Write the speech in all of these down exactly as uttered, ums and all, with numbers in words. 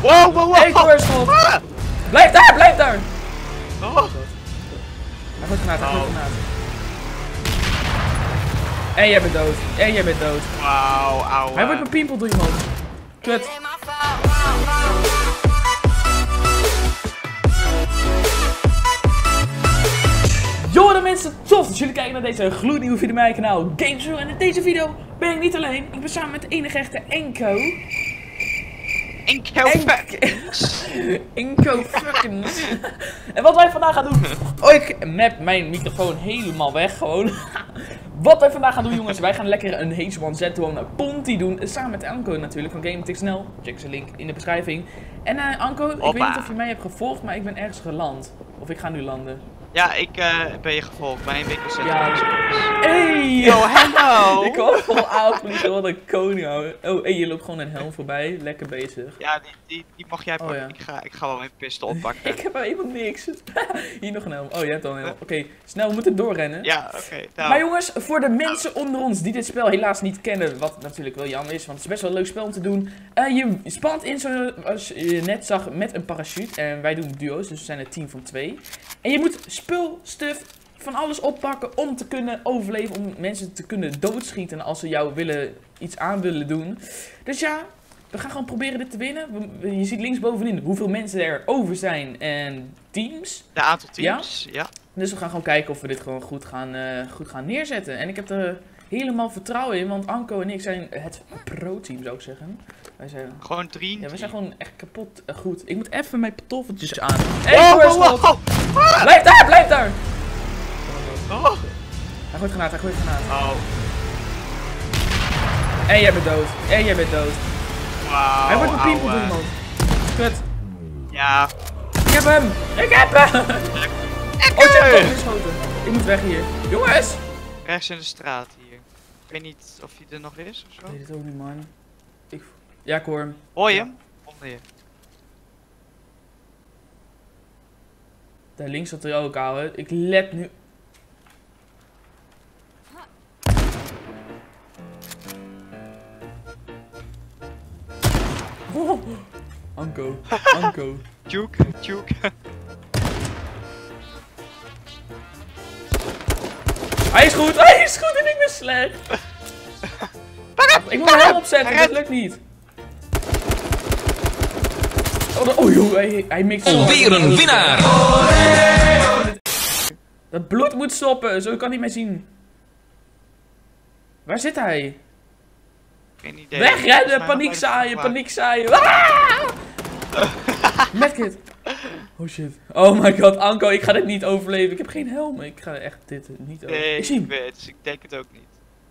Wow, wow, wow. Ik hoor schot. Ah. Blijf daar, blijf daar. Oh. Hij gooit granaat, hij gooit granaat. En jij bent dood. En jij bent dood. Wauw, ouwe. Hij wordt mijn piempel door iemand. Kut. Yo de mensen, tof dat jullie kijken naar deze gloednieuwe video op mijn kanaal Gamezoo. En in deze video ben ik niet alleen, ik ben samen met de enige echte Enco. Enco Enco fucking. En wat wij vandaag gaan doen. Oh, ik map mijn microfoon helemaal weg gewoon. Wat wij vandaag gaan doen, jongens, wij gaan lekker een H one Z one Ponty doen. Samen met Anko natuurlijk van GameTechSnel. Check zijn link in de beschrijving. En uh, Anko, ik Hoppa. weet niet of je mij hebt gevolgd, maar ik ben ergens geland. Of ik ga nu landen. Ja, ik uh, ben je gevolgd bij een winkelcentrum. Ja. Hey! Yo, hello! Ik kwam vol aanvliegen, wat een koning houden. Oh, hey, je loopt gewoon een helm voorbij. Lekker bezig. Ja, die, die, die mag jij pakken. Oh, ja. ik, ga, ik ga wel mijn pistool oppakken. Ik heb wel helemaal niks. Hier nog een helm. Oh, je hebt al een helm. Oké, okay, snel, we moeten doorrennen. Ja, oké. Okay, nou. Maar jongens, voor de mensen onder ons die dit spel helaas niet kennen, wat natuurlijk wel jammer is, want het is best wel een leuk spel om te doen. Uh, je spant in, zoals je net zag, met een parachute. En wij doen duo's, dus we zijn een team van twee. En je moet spul, stuff, van alles oppakken om te kunnen overleven, om mensen te kunnen doodschieten als ze jou willen, iets aan willen doen. Dus ja, we gaan gewoon proberen dit te winnen. We, je ziet linksbovenin hoeveel mensen er over zijn en teams. De aantal teams, ja. ja. Dus we gaan gewoon kijken of we dit gewoon goed gaan, uh, goed gaan neerzetten. En ik heb er helemaal vertrouwen in, want Anko en ik zijn het pro-team, zou ik zeggen. Wij zijn gewoon drie. Ja, we zijn gewoon echt kapot uh, goed. Ik moet even mijn pantoffeltjes aan. Hey, wow, wow, wow. Blijf daar, blijf daar! Oh. Hij gooit granaat, hij gooit granaat. Oh. En jij bent dood. En jij bent dood. Wauw. Hij wordt mijn piempel door iemand. Kut. Ja. Ik heb hem! Ik heb hem! Ik oh, ik heb hem geschoten. Ik moet weg hier. Jongens! Rechts in de straat hier. Ik weet niet of hij er nog is of zo. Ik weet het ook niet, man. Ik... Ja, ik hoor hem. Hoor je ja. hem? Onder je. Daar links zat hij ook, ouwe. Ik let nu... Oh. Anko, Anko. Juke, juke. Hij is goed, hij is goed en ik ben slecht. Ik moet mijn helm opzetten, dat lukt niet. Oh, de, oh joh, hij, hij mikt zo. Alweer een winnaar! Dat bloed moet stoppen, zo kan hij mij zien. Waar zit hij? Geen idee. Wegrennen, paniek zaaien, paniek zaaien. Ah! Medkit. Oh shit. Oh my god, Anko, ik ga dit niet overleven. Ik heb geen helm. Ik ga echt dit niet overleven. Nee, ik zie hem. Ik weet, dus ik denk het ook niet.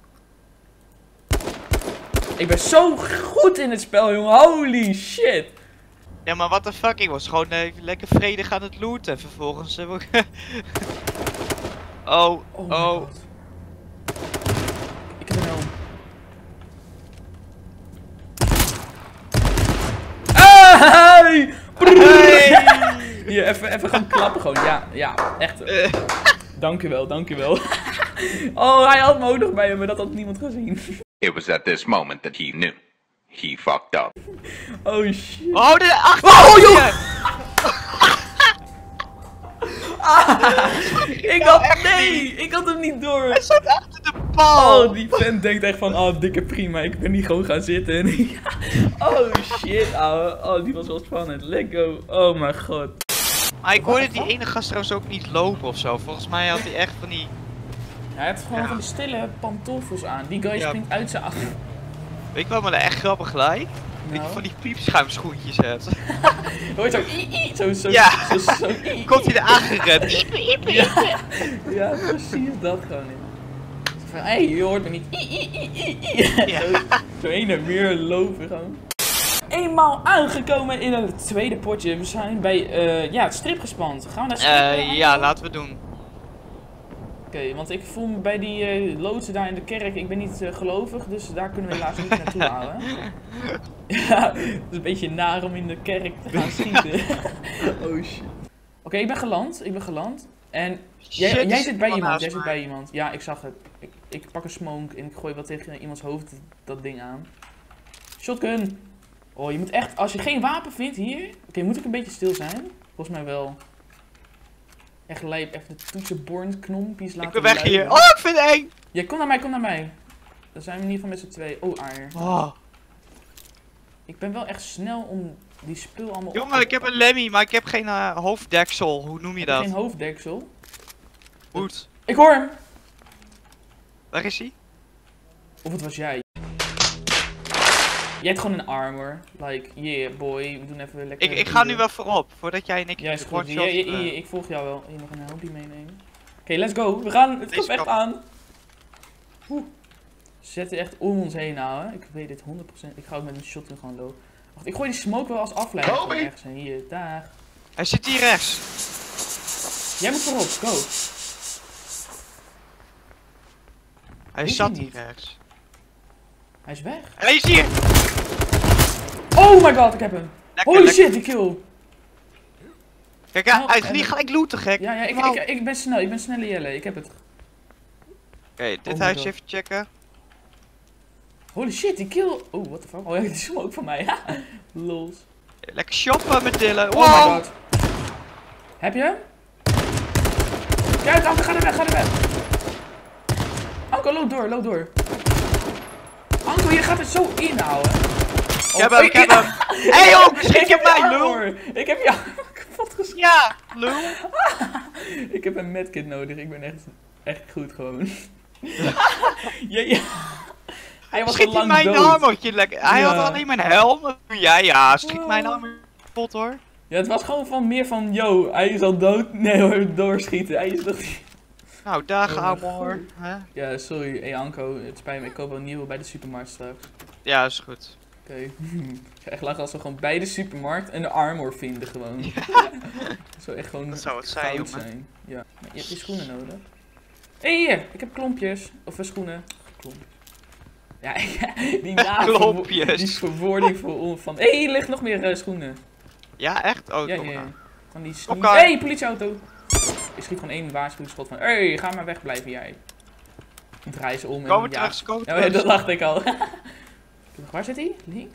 Ik ben zo goed in het spel, jongen. Holy shit. Ja, maar what the fuck, ik was gewoon even lekker vredig aan het looten. Vervolgens hebben we... oh, oh. oh. Ik heb een helm. Ah, hey! Hey! Hier, even, even gaan klappen gewoon. Ja, ja, echt. Uh. Dankjewel, dankjewel. Oh, hij had me ook nog bij hem, maar dat had niemand gezien. It was at this moment that he knew. He fucked up. Oh shit. Oh, de achter! Oh, joh! Ah, ik had, nee, ik had hem niet door. Hij zat achter de paal. Oh, die vent denkt echt van, oh, dikke prima, ik ben niet gewoon gaan zitten. En oh shit, ouwe. Oh, die was wel spannend. Let's go. Oh mijn god. Maar ik hoorde die ene gast trouwens ook niet lopen of zo. Volgens mij had hij echt van die... Hij heeft gewoon ja. van die stille pantoffels aan. Die guy ja. springt uit zijn af. Weet je wat me echt grappig gelijk? Nou. Dat je van die piepschuimschoentjes hebt. Hoort zo, i, i, zo, zo, ja. zo, zo, zo i, Komt hij er aangerend? ja. Ja, precies dat gewoon. Van, hé, hey, je hoort me niet. I, i, i, i, i. Ja. Zo, zo heen en weer lopen gewoon. Eenmaal aangekomen in het tweede potje. We zijn bij uh, ja, het strip gespand. Gaan we naar strip? Uh, ja, laten we doen. Oké, okay, want ik voel me bij die uh, loodsen daar in de kerk, ik ben niet uh, gelovig, dus daar kunnen we helaas niet naartoe halen. Ja, het is een beetje naar om in de kerk te gaan schieten. Oh shit. Oké, okay, ik ben geland, ik ben geland. En jij, shit, jij zit bij iemand, jij mij. zit bij iemand. Ja, ik zag het. Ik, ik pak een smoke en ik gooi wat tegen iemands hoofd dat ding aan. Shotgun! Oh, je moet echt, als je geen wapen vindt hier... Oké, okay, moet ik een beetje stil zijn? Volgens mij wel. Echt lijp, even de toetsenbord-knompjes laten Ik ben weg luiden. hier. Oh, ik vind het eng. Ja, kom naar mij, kom naar mij. Dan zijn we in ieder geval met z'n twee. Oh, aar. Oh. Ik ben wel echt snel om die spul allemaal op Jongen, te ik heb een Lemmy, maar ik heb geen uh, hoofddeksel. Hoe noem je Heb dat? geen hoofddeksel. Goed. Ik hoor hem! Waar is hij? Of het was jij. Jij hebt gewoon een armor. Like, yeah boy, we doen even lekker... Ik, ik ga nu wel voorop, voordat jij en ik... Ja, is goed. one-shot, Ja, ja, ja, uh, ik volg jou wel. Hier nog een helmpje meenemen. Oké, okay, let's go. We gaan het Deze gevecht kant. aan. Oeh. Ze zetten echt om ons heen nou, hè. Ik weet dit honderd procent. Ik ga ook met een shotgun gewoon low. Wacht, ik gooi die smoke wel als afleiding gewoon ergens heen. Hier, daar. Hij zit hier rechts. Jij moet voorop, go. Hij Weet zat je hier niet? rechts. Hij is weg. Hij is hier! Oh my god, ik heb hem. Lekker, Holy lekker. shit, die kill. Kijk, hij, Oh, hij is en- niet gelijk looten, gek. Ja, ja, ik, Wauw. ik, ik ben snel. Ik ben snelle Jelle. Ik heb het. Oké, dit Oh my huisje God. even checken. Holy shit, die kill. Oh, what the fuck. Oh ja, die smoke van mij. Lols. Lekker shoppen met Dylan. Oh my Wow! god. Heb je hem? Kijk, Anke, ga er weg, ga er weg. Anke, loop door, loop door. Anke, je gaat er zo inhouden. Oh, Ik heb hem, ik heb hem. Hé hey, joh, misschien heb je mij, lul. armor. Ik heb je armor kapot geschoten. Ja, lul. Ik heb een medkit nodig, ik ben echt, echt goed gewoon. ja, ja. Hij was Schiet al in lang mijn dood. armortje lekker. Hij Ja. had alleen mijn helm. Ja, ja, schiet Oh. mijn armor kapot hoor. Ja, het was gewoon van meer van, yo, hij is al dood. Nee hoor, doorschieten. Hij is nog niet... Nou, dag Oh, armor. goed. Hè? Ja, sorry, hey Anko, het spijt me, ik koop wel een nieuwe bij de supermarkt straks. Ja, is goed. Oké. Ik ga echt lachen als we gewoon bij de supermarkt een armor vinden gewoon. Dat zou echt gewoon Dat zou het zijn, goud jongen. zijn. Ja. Maar je hebt die schoenen nodig. Hé, hey, hier, ik heb klompjes. Of uh, schoenen. Klompjes. Ja, die naam. Klompjes. Die verwoording voor on- van... Hé, hey, hier ligt nog meer uh, schoenen. Ja, echt? Oh, Ja, kom ja, ja. maar. Van die snoei... Oké. Hé, hey, politieauto. Ik schiet gewoon één waarschuwingsschot van... Hé, hey, ga maar wegblijven jij. Ik draai ze om en Komen we ja. terug, ze komen Ja, ja, terug. dat dacht ik al. Waar zit hij? Links?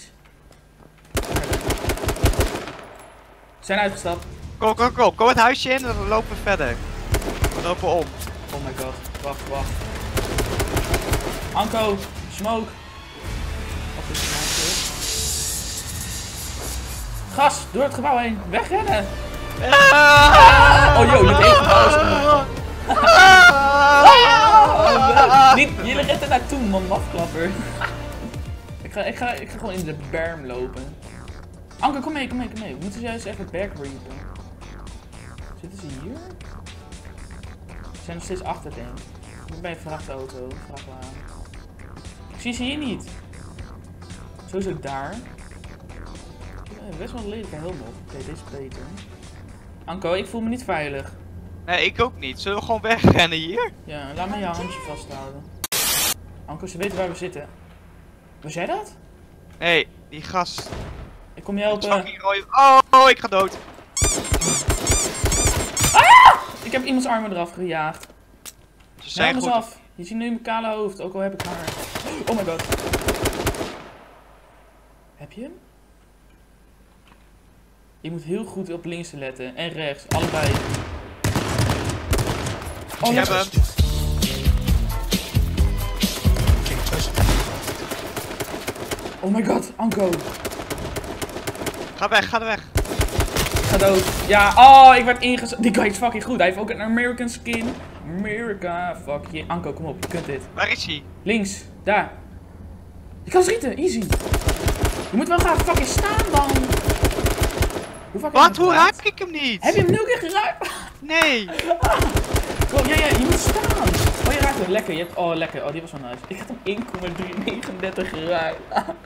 Ze zijn uitgestapt. Kom, kom, kom. Kom het huisje in en dan lopen we verder. We lopen om. Oh my god. Wacht, wacht. Anko, smoke. Wat is het nou? Gas, door het gebouw heen. Wegrennen. Ah! Oh, yo, je hebt één gebouw. Ah! Niet, jullie rennen naartoe, man, mafklapper. ik, ga, ik, ga, ik ga gewoon in de berm lopen. Anke, kom mee, kom mee, kom mee. We moeten juist even backreapen. Zitten ze hier? Ze zijn nog steeds achter, denk ik. Ik ben bij een vrachtauto, vrachtwagen. Ik zie ze hier niet. Sowieso daar. Ja, best wel een lelijke helm op. Oké, deze is beter. Anko, ik voel me niet veilig. Nee, ik ook niet. Zullen we gewoon wegrennen hier? Ja, laat me je handje vasthouden. Anko, ze weten waar we zitten. Was jij dat? Nee, die gast. Ik kom je Het helpen. fucking rode- Oh, oh, ik ga dood. Ik heb iemands armen eraf gejaagd. Ze zijn Helm goed. eens af. Je ziet nu mijn kale hoofd, ook al heb ik haar. Oh my god. Heb je hem? Je moet heel goed op links letten. En rechts, allebei. Oh, Ik heb ja. hem. Oh my god, Anko. Ga weg, ga er weg. Ik ga dood. Ja, oh, ik werd ingezet. Die guy is fucking goed. Hij heeft ook een American skin. America, fuck je. Anko, kom op, je kunt dit. Waar is hij? Links, daar. Je kan schieten, easy. Je moet wel gaan fucking staan dan. Hoe fucking Wat? Hoe raak ik hem niet? Heb je hem nu een keer geraakt? Nee. Kom, ja, ja, je moet staan. Oh, je raakt hem lekker. Je hebt, oh, lekker. Oh, die was wel nice. Ik had hem één komma drieënnegentig geraakt.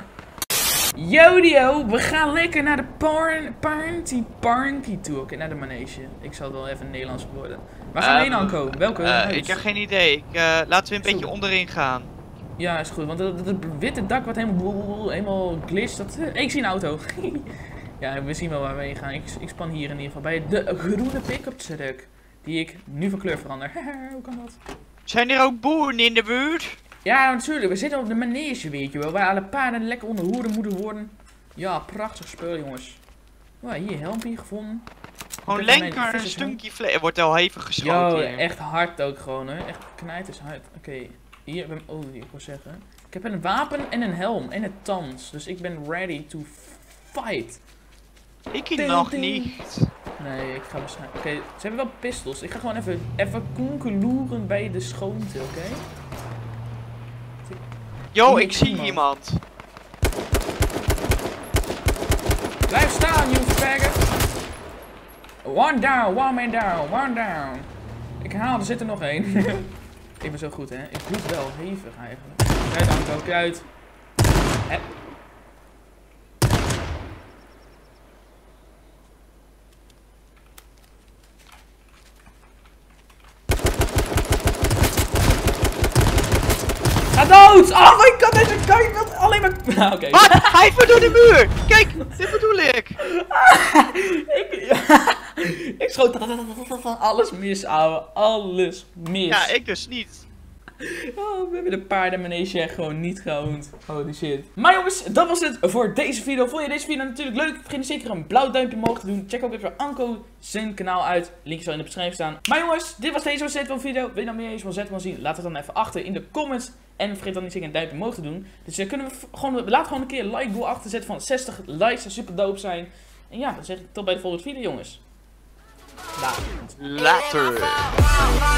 Jodio, we gaan lekker naar de parn, party, party toe. Oké, naar de manege. Ik zal het wel even Nederlands worden. Waar gaan we heen, Ehm, Anko? Welke Eh, huis? ik heb geen idee. Ik, eh, laten we een Zo. beetje onderin gaan. Ja, is goed. Want het witte dak wat helemaal, helemaal glitst. Dat, eh, ik zie een auto. Ja, we zien wel waar we heen gaan. Ik, ik span hier in ieder geval bij de groene pick-up truck. Die ik nu van kleur verander. Hoe kan dat? Zijn er ook boeren in de buurt? Ja, natuurlijk. We zitten op de manege, weet je wel. Waar alle paarden lekker onder hoeren moeten worden. Ja, prachtig speel, jongens. Oh, hier, helmpje gevonden. Gewoon Ik heb lenker mijn een vissershelm. stukje vlees. Er wordt al hevig geschoten Yo, hier. echt hard ook gewoon, hè. Echt knijt is hard. Oké, hier heb ik... Oh, ik wil zeggen. Ik heb een wapen en een helm en een tans. Dus ik ben ready to fight. Ik Ding, nog ding. niet. Nee, ik ga waarschijnlijk... Oké, ze hebben wel pistols. Ik ga gewoon even, even koenkeloeren bij de schoonte, oké? Yo, Hier ik zie iemand. iemand. Blijf staan, you faggot! One down, one man down, one down. Ik haal, er zit er nog één. Ik ben zo goed, hè? Ik bloed wel hevig eigenlijk. Kijk dan, ook uit. Hè? Ga dood! Oh my god, deze kan ik wil alleen maar... Oké. Wat? Hij wordt door de muur! Kijk, dit bedoel ik! ik, ik schoot alles mis, ouwe. Alles mis. Ja, ik dus niet. Oh, we hebben de paardenmanege echt gewoon niet geoond. Holy shit. Maar jongens, dat was het voor deze video. Vond je deze video natuurlijk leuk? Vergeet zeker een blauw duimpje omhoog te doen. Check ook even Anko zijn kanaal uit. Linkje zal in de beschrijving staan. Maar jongens, dit was deze Z van video. Wil je nou meer eens van Z van zien? Laat het dan even achter in de comments. En vergeet dan niet zeker een duimpje omhoog te doen. Dus uh, kunnen we gewoon, we laten gewoon een keer een like goal achter zetten van zestig likes. Dat super dope zijn. En ja, dan zeg ik tot bij de volgende video jongens. Later. Later.